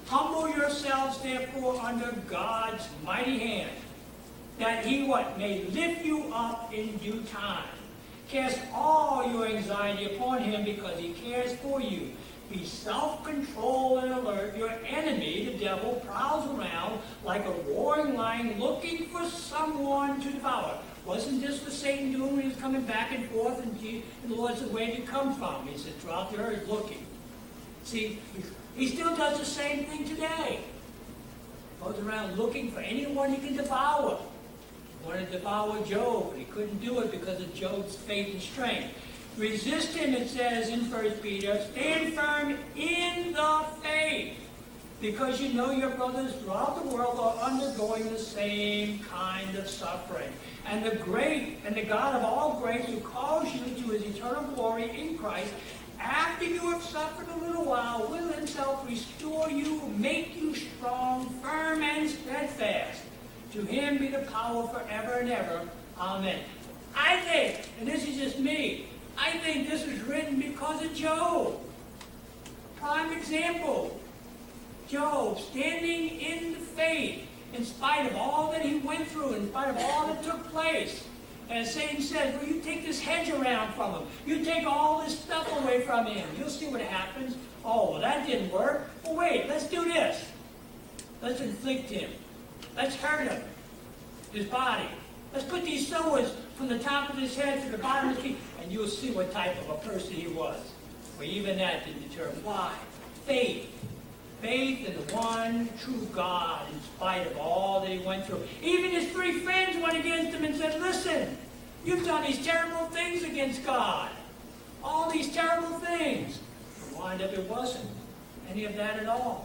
Humble yourselves therefore under God's mighty hand, that he what? May lift you up in due time. Cast all your anxiety upon him because he cares for you. Be self-controlled and alert. Your enemy, the devil, prowls around like a roaring lion looking for someone to devour. Wasn't this what Satan doing when he was coming back and forth? And, he, and the Lord said, where did you come from? He said, throughout the earth looking. See, he still does the same thing today. Goes around looking for anyone he can devour. He wanted to devour Job, but he couldn't do it because of Job's faith and strength. Resist him, it says in First Peter. Stand firm in the faith, because you know your brothers throughout the world are undergoing the same kind of suffering. And the great and the God of all grace, who calls you to his eternal glory in Christ, after you have suffered a little while, will himself restore you, make you strong, firm, and steadfast. To him be the power forever and ever. Amen. I think, and this is just me, I think this was written because of Job. Prime example. Job standing in the faith in spite of all that he went through, in spite of all that took place. And Satan says, well, you take this hedge around from him. You take all this stuff away from him. You'll see what happens. Oh, well, that didn't work. Well, wait, let's do this. Let's inflict him. Let's hurt him, his body. Let's put these swords from the top of his head to the bottom of his feet, and you'll see what type of a person he was. Well, even that didn't deter him. Why? Faith. Faith in the one true God in spite of all that he went through. Even his three friends went against him and said, listen, you've done these terrible things against God. All these terrible things. But wind up it wasn't any of that at all.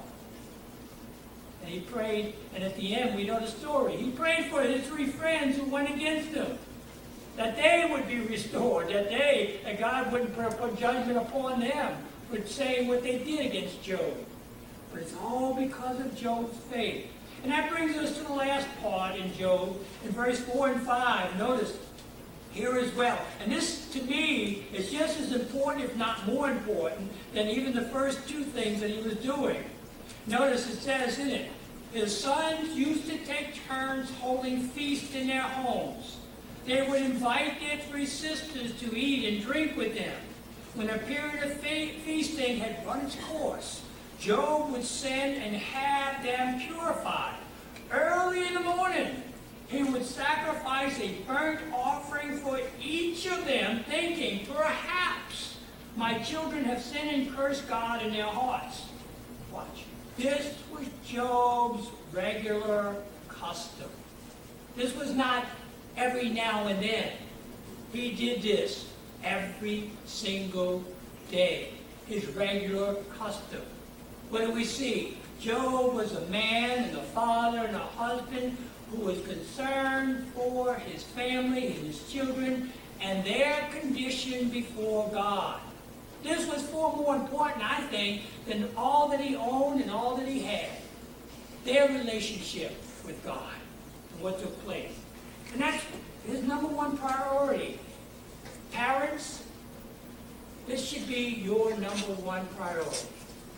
And he prayed, and at the end we know the story. He prayed for his three friends who went against him, that they would be restored, that they, that God wouldn't put judgment upon them for saying what they did against Job. But it's all because of Job's faith. And that brings us to the last part in Job, in verse four and five. Notice, here as well. And this, to me, is just as important, if not more important, than even the first two things that he was doing. Notice it says in it, his sons used to take turns holding feasts in their homes. They would invite their three sisters to eat and drink with them. When a period of fe feasting had run its course, Job would send and have them purified. Early in the morning, he would sacrifice a burnt offering for each of them, thinking, perhaps my children have sinned and cursed God in their hearts. Watch. This was Job's regular custom. This was not every now and then. He did this every single day. His regular custom. What do we see? Job was a man and a father and a husband who was concerned for his family and his children and their condition before God. This was far more important, I think, than all that he owned and all that he had. Their relationship with God and what took place. And that's his number one priority. Parents, this should be your number one priority.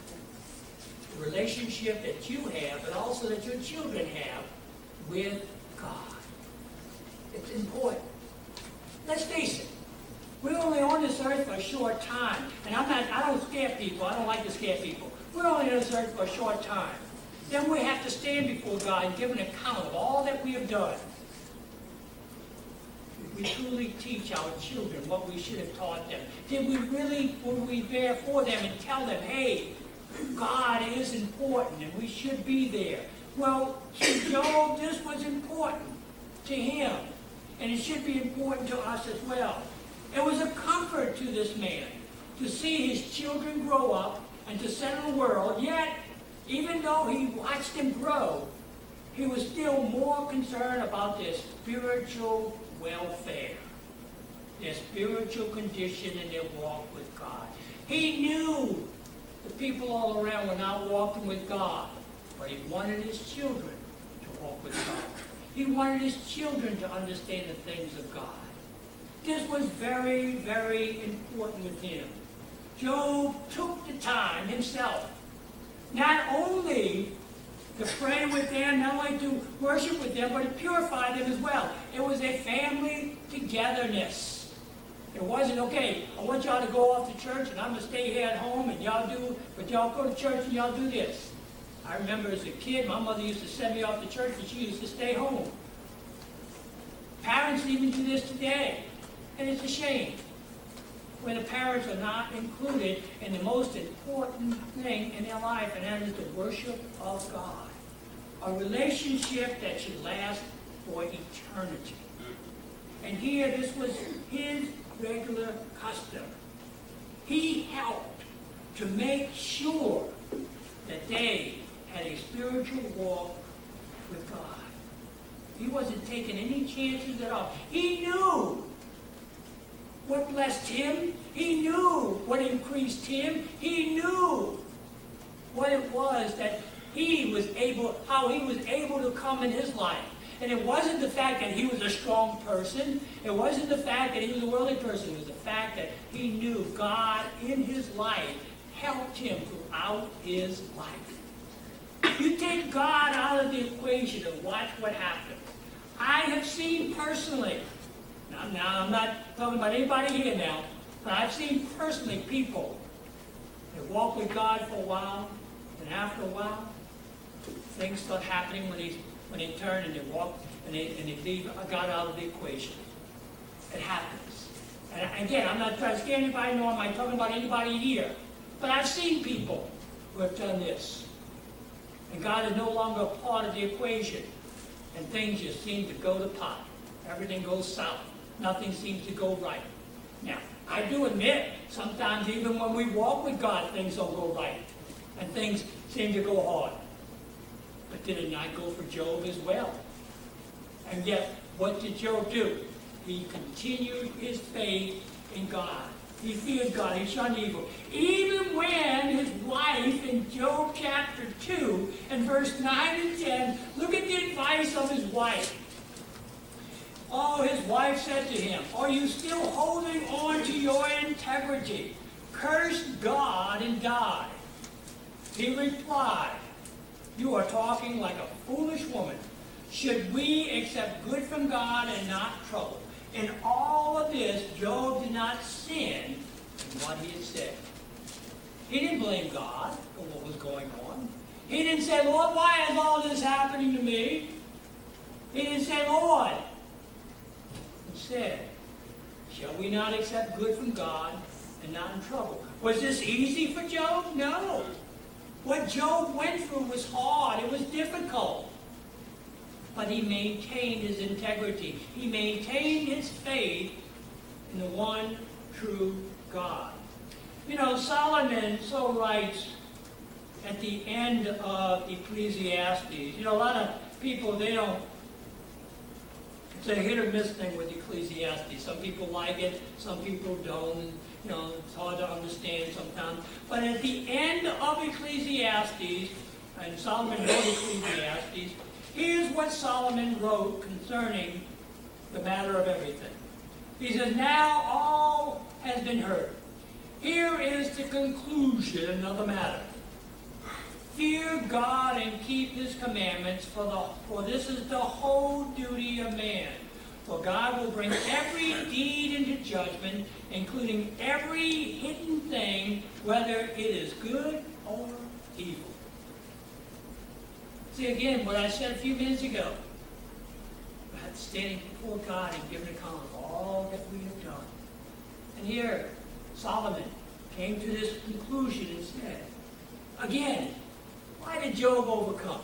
The relationship that you have, but also that your children have with God. It's important. Let's face it. We're only on this earth for a short time. And I'm not, I don't scare people. I don't like to scare people. We're only on this earth for a short time. Then we have to stand before God and give an account of all that we have done. Did we truly teach our children what we should have taught them? Did we really, were we there for them and tell them, hey, God is important and we should be there? Well, to Job, this was important to him. And it should be important to us as well. It was a comfort to this man to see his children grow up and to settle the world, yet, even though he watched them grow, he was still more concerned about their spiritual welfare, their spiritual condition and their walk with God. He knew the people all around were not walking with God, but he wanted his children to walk with God. He wanted his children to understand the things of God. This was very, very important with him. Job took the time himself not only to pray with them, not only to worship with them, but to purify them as well. It was a family togetherness. It wasn't, okay, I want y'all to go off to church and I'm going to stay here at home and y'all do, but y'all go to church and y'all do this. I remember as a kid, my mother used to send me off to church and she used to stay home. Parents even do this today, and it's a shame when the parents are not included in the most important thing in their life, and that is the worship of God. A relationship that should last for eternity. And here, this was his regular custom. He helped to make sure that they had a spiritual walk with God. He wasn't taking any chances at all. He knew what blessed him. He knew what increased him. He knew what it was that he was able, how he was able to come in his life. And it wasn't the fact that he was a strong person. It wasn't the fact that he was a worldly person. It was the fact that he knew God in his life helped him throughout his life. You take God out of the equation and watch what happens. I have seen personally, now, now I'm not talking about anybody here now, but I've seen personally people that walk with God for a while, and after a while, things start happening when they, when they turn and they walk and they, and they leave God out of the equation. It happens. And again, I'm not trying to scare anybody, nor am I talking about anybody here, but I've seen people who have done this. And God is no longer a part of the equation. And things just seem to go to pot. Everything goes south. Nothing seems to go right. Now, I do admit, sometimes even when we walk with God, things don't go right. And things seem to go hard. But did it not go for Job as well? And yet, what did Job do? He continued his faith in God. He feared God. He shunned evil. Even when his wife in Job chapter two and verse nine and ten, look at the advice of his wife. Oh, his wife said to him, are you still holding on to your integrity? Curse God and die. He replied, you are talking like a foolish woman. Should we accept good from God and not trouble? In all of this, Job did not sin in what he had said. He didn't blame God for what was going on. He didn't say, Lord, why is all this happening to me? He didn't say, Lord. Instead, shall we not accept good from God and not in trouble? Was this easy for Job? No. What Job went through was hard. It was difficult. But he maintained his integrity. He maintained his faith in the one true God. You know, Solomon so writes at the end of Ecclesiastes. You know, a lot of people, they don't, it's a hit or miss thing with Ecclesiastes. Some people like it, some people don't. You know, it's hard to understand sometimes. But at the end of Ecclesiastes, and Solomon wrote Ecclesiastes, here's what Solomon wrote concerning the matter of everything. He says, now all has been heard. Here is the conclusion of the matter. Fear God and keep his commandments, for, the, for this is the whole duty of man. For God will bring every deed into judgment, including every hidden thing, whether it is good or evil. See, again, what I said a few minutes ago, about standing before God and giving account of all that we have done. And here, Solomon came to this conclusion and said, again, why did Job overcome?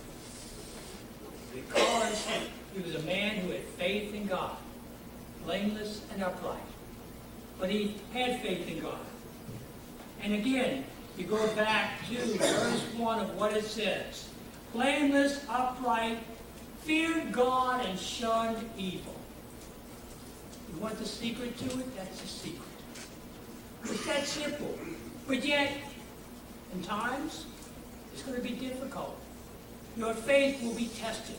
Because he was a man who had faith in God, blameless and upright. But he had faith in God. And again, you go back to verse one of what it says. Blameless, upright, feared God and shunned evil. You want the secret to it? That's the secret. It's that simple. But yet, in times, it's going to be difficult. Your faith will be tested.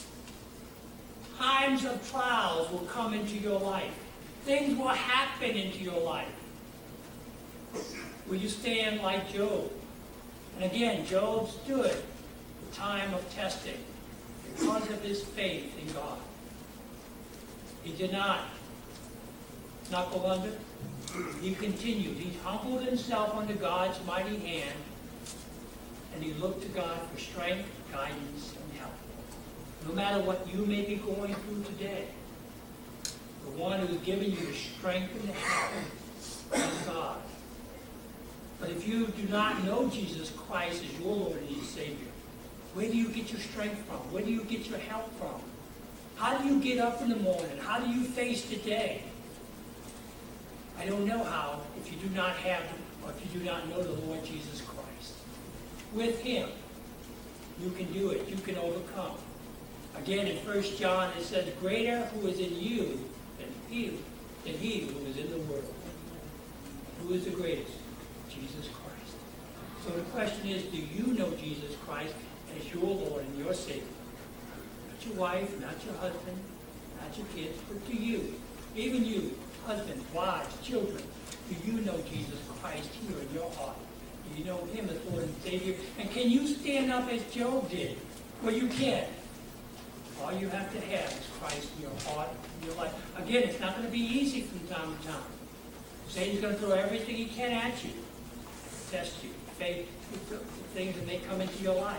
Times of trials will come into your life. Things will happen into your life. Will you stand like Job And again, Job stood the time of testing because of his faith in God. He did not knuckle under. He continued. He humbled himself under God's mighty hand, and he looked to God for strength, guidance, and help. No matter what you may be going through today, the one who's given you the strength and the help is God. But if you do not know Jesus Christ as your Lord and your Savior, where do you get your strength from? Where do you get your help from? How do you get up in the morning? How do you face the day? I don't know how if you do not have, or if you do not know the Lord Jesus Christ. With Him, you can do it. You can overcome. Again, in First John, it says, greater who is in you than he, than he who is in the world. Who is the greatest? Jesus Christ. So the question is, do you know Jesus Christ as your Lord and your Savior? Not your wife, not your husband, not your kids, but to you. Even you, husbands, wives, children, do you know Jesus Christ here in your heart? Do you know Him as Lord and Savior? And can you stand up as Job did? Well, you can. All you have to have is Christ in your heart, in your life. Again, it's not going to be easy from time to time. Satan's going to throw everything he can at you, test you, faith, things that may come into your life.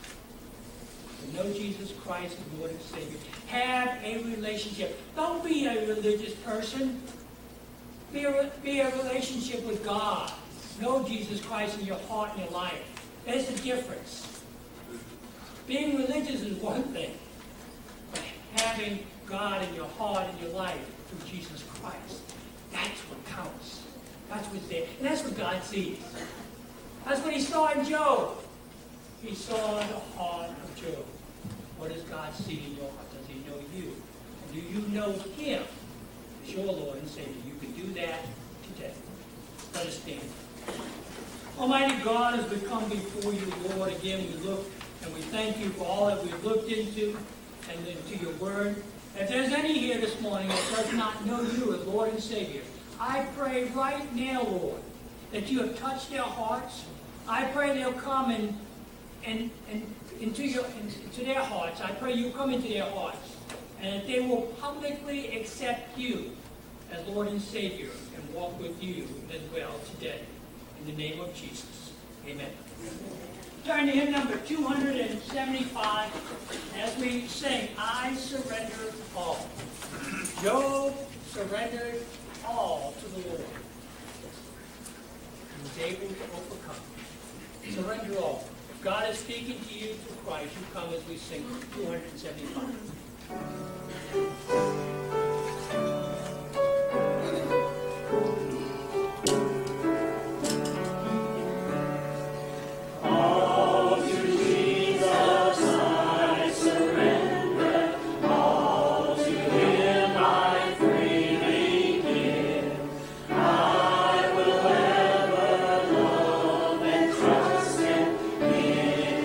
But know Jesus Christ as Lord and Savior. Have a relationship. Don't be a religious person. Be a, be a relationship with God. Know Jesus Christ in your heart and your life. There's a difference. Being religious is one thing, but having God in your heart and your life through Jesus Christ, that's what counts. That's what's there. And that's what God sees. That's what He saw in Job. He saw the heart of Job. What does God see in your heart? Does He know you? And do you know Him as your Lord and Savior? You can do that today. Let us stand. Almighty God, as we come before you, Lord, again we look and we thank you for all that we've looked into and into your word. If there's any here this morning that does not know you as Lord and Savior, I pray right now, Lord, that you have touched their hearts. I pray they'll come and, and, and into, your, into their hearts. I pray you come into their hearts and that they will publicly accept you as Lord and Savior and walk with you as well today. In the name of Jesus. Amen. Turn to hymn number two hundred seventy-five as we sing, I Surrender All. Job surrendered all to the Lord. He was able to overcome. Surrender all. If God is speaking to you through Christ, you come as we sing two hundred seventy-five.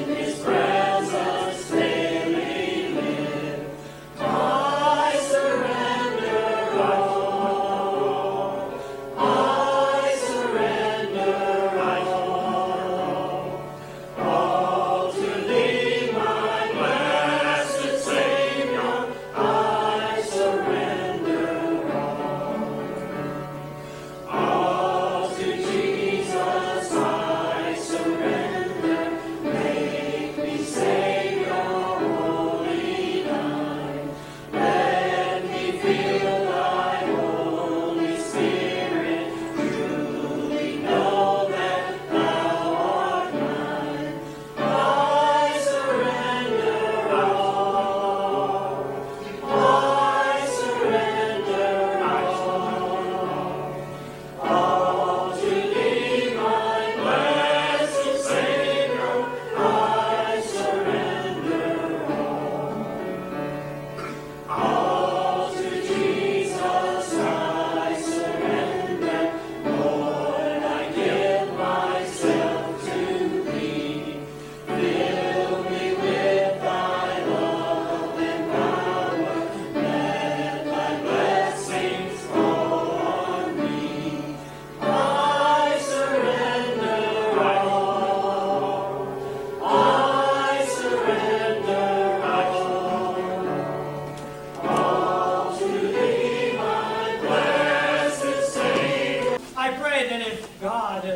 Surrender.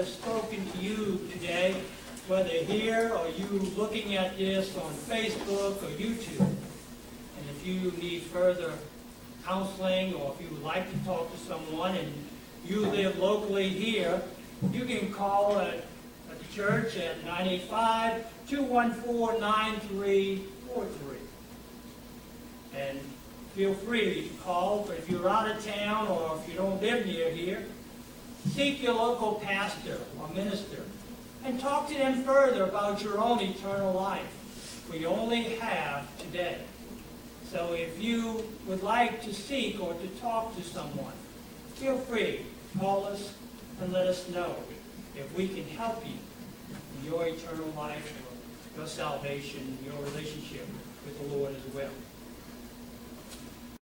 has spoken to you today, whether here or you looking at this on Facebook or YouTube. And if you need further counseling, or if you would like to talk to someone and you live locally here, you can call at, at the church at nine eight five, two one four, nine three four three. And feel free to call if you're out of town or if you don't live near here. Seek your local pastor or minister and talk to them further about your own eternal life, for you only have today. So if you would like to seek or to talk to someone, feel free to call us and let us know if we can help you in your eternal life, your salvation, your relationship